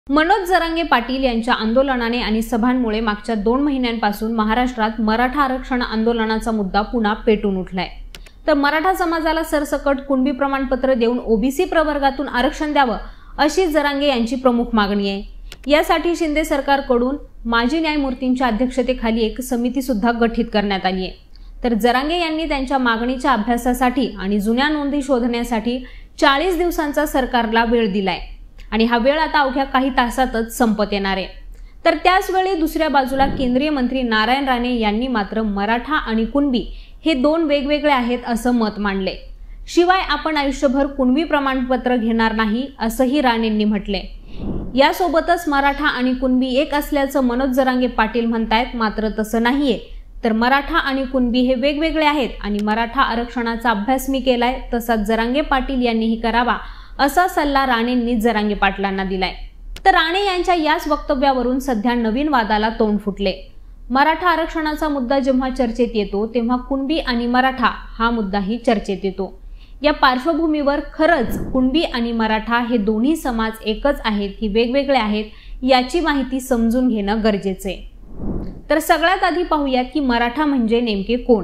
मनोज जरांगे पाटील यांच्या आंदोलनाने आणि सभांमुळे मागच्या 2 महिन्यांपासून महाराष्ट्रात मराठा आरक्षण आंदोलनाचा मुद्दा पुन्हा पेटून उठलाय। तर मराठा समाजाला सरसकट कुणबी प्रमाणपत्र देऊन ओबीसी प्रवर्गातून आरक्षण द्यावं अशी जरांगे यांची प्रमुख मागणी आहे। यासाठी शिंदे सरकारकडून माजी न्यायमूर्तींच्या अध्यक्षतेखाली एक समिती सुद्धा गठीत करण्यात आली आहे। तर जरांगे यांनी त्यांच्या मागणीच्या अभ्यासासाठी आणि जुन्या नोंदी शोधण्यासाठी 40 दिवसांचा सरकारला वेळ दिलाय आणि हा वेळ आता अवघ्या काही तासातच संपत येणार आहे। तर त्याच वेळी दुसऱ्या बाजूला केंद्रीय मंत्री नारायण राणे यांनी मात्र मराठा आणि कुणबी हे 2 वेगवेगळे आहेत असं मत मांडले। शिवाय आपण आयुष्यभर कुणबी प्रमाणपत्र घेणार नाही असंही राणेंनी म्हटले। यासोबतच मराठा आणि कुणबी एक असल्याचं मनोज जरांगे पाटील म्हणतायत, मात्र तसं नाहीये। तर मराठा आणि कुणबी हे वेगवेगळे आहेत आणि मराठा आरक्षणाचा अभ्यास मी केलाय, तसाच जरांगे पाटील यांनीही करावा असा सल्ला राणेंनी जरांगे पाटलांना दिलाय। तर राणे यांच्या याच वक्तव्यावरून सध्या नवीन वादाला तोंड फुटले। मराठा आरक्षणाचा मुद्दा जेव्हा चर्चेत येतो तेव्हा कुणबी आणि मराठा हा मुद्दाही चर्चेत येतो। या पार्श्वभूमीवर खरंच कुणबी आणि मराठा हे दोन्ही समाज एकच आहेत की वेगवेगळे आहेत याची माहिती समजून घेणं गरजेचे। तर सगळ्यात आधी पाहूयात की मराठा म्हणजे नेमके कोण।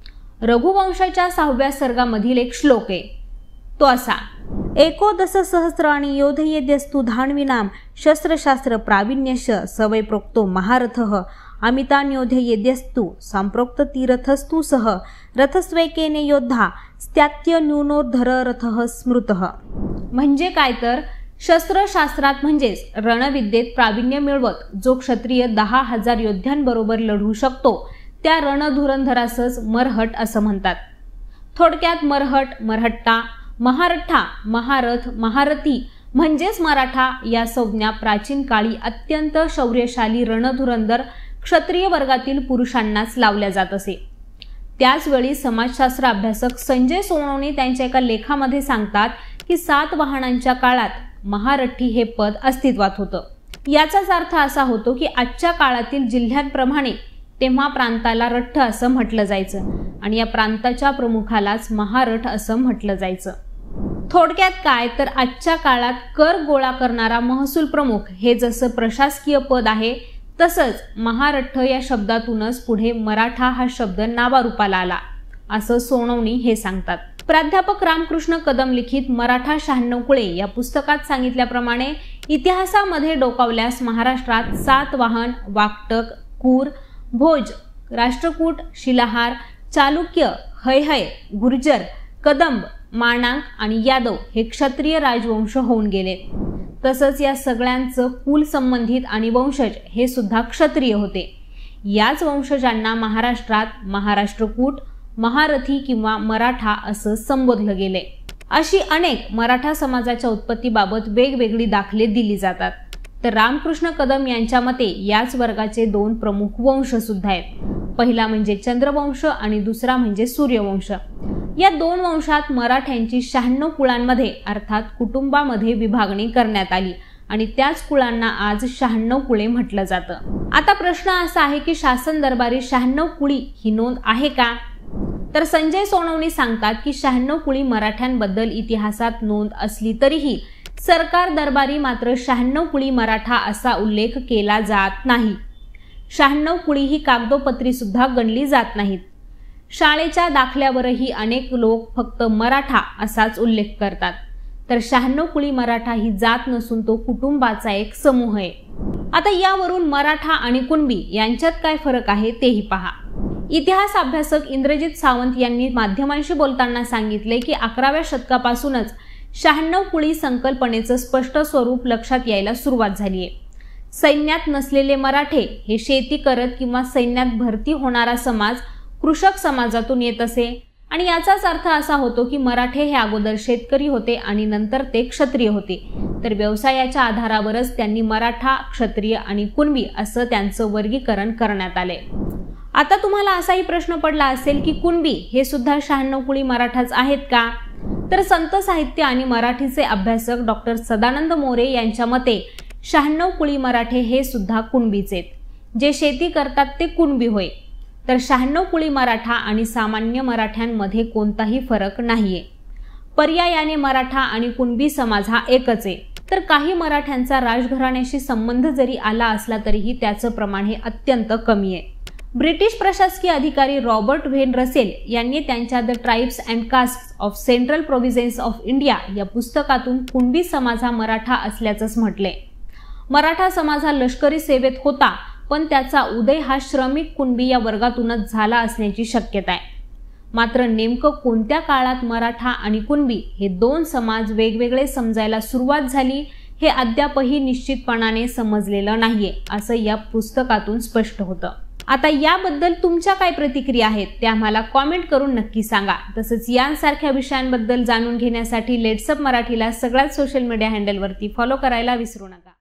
रघुवंशाच्या 6व्या सर्गामधील एक श्लोक आहे, तो असा: एकोदश सहस्राणि योधयेद्यस्तु धान्विनाम शस्त्रशास्त्र प्रावीण्यश सवय प्रोक्तो महारथः अमितान्योधयेद्यस्तु संप्रोक्त तीर्थस्तु सह रथस्वैकेने योद्धा स्त्यात्य न्यूनोद्धर रथः स्मृतः। म्हणजे काय तर शस्त्रशास्त्रात म्हणजेच रणविद्येत प्रावीण्य मिळवत जो क्षत्रिय 10,000 योद्ध्यांबरोबर लढू शकतो त्या रणधुरंधरासच मरहट असं म्हणतात। थोडक्यात मरहट, मरहट्टा, महारठ्ठा, महारथ, महारथी म्हणजेच मराठा या संज्ञा प्राचीन काळी अत्यंत शौर्यशाली रणधुरंधर क्षत्रिय वर्गातील पुरुषांनाच लावल्या जात असे। त्याचवेळी समाजशास्त्र अभ्यासक संजय सोनवणे त्यांच्या एका लेखामध्ये सांगतात की सातवाहनांच्या काळात महारथी हे पद अस्तित्वात होतं। याचाच अर्थ असा होतो की आजच्या काळातील जिल्ह्यांप्रमाणे तेव्हा प्रांताला रठ्ठ असं म्हटलं जायचं आणि या प्रांताच्या प्रमुखालाच महारठ असं म्हटलं जायचं। थोडक्यात काय तर आजच्या काळात कर गोळा करणारा महसूल प्रमुख हे जसं प्रशासकीय पद आहे, तसंच महारठ्ठ या शब्दातूनच पुढे मराठा हा शब्द नावारूपाला आला असं सोनवणी हे सांगतात। प्राध्यापक रामकृष्ण कदम लिखित मराठा 96 कुळे या पुस्तकात सांगितल्याप्रमाणे इतिहासामध्ये डोकावल्यास महाराष्ट्रात सातवाहन, वाकटक, कूर, भोज, राष्ट्रकूट, शिलाहार, चालुक्य, हैहय, गुर्जर, कदंब, माणांग आणि यादव हे क्षत्रिय राजवंश होऊन गेले। तसंच या सगळ्यांचं कुल संबंधित आणि वंशज हे सुद्धा क्षत्रिय होते। याच वंशजांना महाराष्ट्रात महाराष्ट्रकूट, महारथी किंवा मराठा असं संबोधलं गेले। अशी अनेक मराठा समाजाच्या उत्पत्तीबाबत वेगवेगळी दाखले दिली जातात। तर रामकृष्ण कदम यांच्या मते याच वर्गाचे 2 प्रमुख वंश सुद्धा आहेत। पहिला म्हणजे चंद्रवंश आणि दुसरा म्हणजे सूर्यवंश। या 2 वंशात मराठ्यांची 96 कुळांमध्ये अर्थात कुटुंबामध्ये विभागणी करण्यात आली आणि त्याच कुळांना आज 96 कुळे म्हटलं जातं। आता प्रश्न असा आहे की शासन दरबारी 96 कुळी ही नोंद आहे का? तर संजय सोनवणे सांगतात की 96 कुळी मराठ्यांबद्दल इतिहासात नोंद असली तरीही सरकार दरबारी मात्र 96 कुळी मराठा असा उल्लेख केला जात नाही। 96 कुळी ही कागदोपत्री सुद्धा गणली जात नाहीत। शाळेच्या दाखल्यावरही अनेक लोक फक्त मराठा असाच उल्लेख करतात। तर 96 कुळी मराठा ही जात नसून तो कुटुंबाचा एक समूह आहे। आता यावरून मराठा आणि कुणबी यांच्यात काय फरक आहे तेही पहा। इतिहास अभ्यासक इंद्रजित सावंत यांनी माध्यमांशी बोलताना सांगितले की 11व्या शतकापासूनच 96 कुळी संकल्पनेचं स्पष्ट स्वरूप लक्षात यायला सुरुवात झालीये। सैन्यात नसलेले मराठे हे शेती करत किंवा सैन्यात भरती होणारा समाज कृषक समाजातून येत असे आणि याचाच अर्थ असा होतो की मराठे हे अगोदर शेतकरी होते आणि नंतर ते क्षत्रिय होते। तर व्यवसायाच्या आधारावरच त्यांनी मराठा, क्षत्रिय आणि कुणबी असं त्यांचं वर्गीकरण करण्यात आले। आता तुम्हाला असाही प्रश्न पडला असेल की कुणबी हे सुद्धा 96 कुळी मराठाच आहेत का? तर संत साहित्य आणि मराठीचे अभ्यासक डॉक्टर सदानंद मोरे यांच्या मते 96 कुळी मराठे हे सुद्धा कुणबीचेत। जे शेती करतात ते कुणबी होय। तर 96 कुळी मराठा आणि सामान्य मराठ्यांमध्ये कोणताही फरक नाहीये। पर्यायाने मराठा आणि कुणबी समाज हा एकच आहे। तर काही मराठ्यांचा राजघराण्याशी संबंध जरी आला असला तरीही त्याचं प्रमाण हे अत्यंत कमी आहे. ब्रिटिश प्रशासकीय अधिकारी रॉबर्ट व्हेन रसेल यांनी त्यांच्या the tribes and castes of central provinces of India या पुस्तकातून कुणबी समाज हा मराठा असल्याचंच म्हटलंय. मराठा समाज हा लष्करी सेवेत होता, पण त्याचा उदय हा श्रमिक कुणबी या वर्गातूनच झाला असण्याची शक्यता आहे. मात्र नेमकं कोणत्या काळात मराठा आणि कुणबी हे दोन समाज वेगवेगळे समजायला सुरुवात झाली हे अद्यापही निश्चितपणाने समजलेलं नाहीये, असं या पुस्तकातून स्पष्ट होतं. आता याबद्दल तुमच्या काय प्रतिक्रिया आहेत त्या आम्हाला कॉमेंट करून नक्की सांगा. तसंच यांसारख्या विषयांबद्दल जाणून घेण्यासाठी लेट्सअप मराठीला सगळ्याच सोशल मीडिया हँडलवरती फॉलो करायला विसरू नका.